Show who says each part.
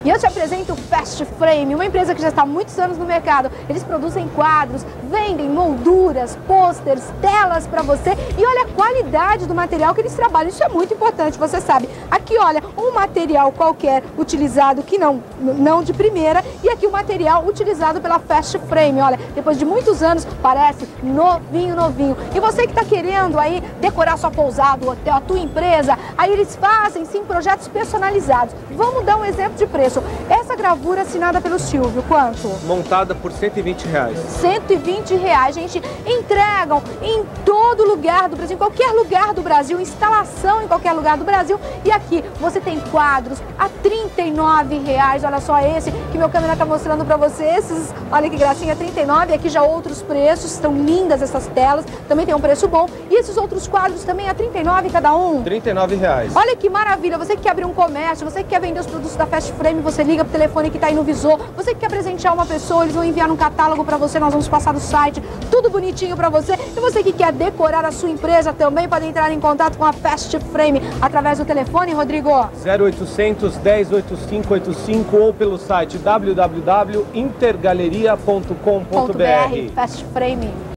Speaker 1: E eu te apresento o Fast Frame, uma empresa que já está há muitos anos no mercado. Eles produzem quadros, vendem molduras, pôsteres, telas para você. E olha a qualidade do material que eles trabalham. Isso é muito importante, você sabe. Aqui, olha, um material qualquer utilizado que não de primeira. E aqui o material utilizado pela Fast Frame. Olha, depois de muitos anos, parece novinho, novinho. E você que está querendo aí decorar sua pousada, o hotel, a tua empresa, aí eles fazem sim projetos personalizados. Vamos dar um exemplo de preço. Essa gravura assinada pelo Silvio, quanto?
Speaker 2: Montada por R$120.
Speaker 1: R$120, gente. Entregam em todo lugar do Brasil, em qualquer lugar do Brasil, instalação em qualquer lugar do Brasil. E aqui você tem quadros a R$39. Olha só esse que meu câmera está mostrando para você. Esses, olha que gracinha, R$39. Aqui já outros preços, estão lindas essas telas, também tem um preço bom. E esses outros quadros também a R$39 cada um?
Speaker 2: R$39.
Speaker 1: Olha que maravilha, você que quer abrir um comércio, você que quer vender os produtos da Fast Frame, você liga pro telefone que tá aí no visor. Você que quer presentear uma pessoa, eles vão enviar um catálogo para você, nós vamos passar no site, tudo bonitinho para você. E você que quer decorar a sua empresa também pode entrar em contato com a Fast Frame através do telefone, Rodrigo?
Speaker 2: 0800 10 8585 ou pelo site www.intergaleria.com.br.
Speaker 1: Fast Frame.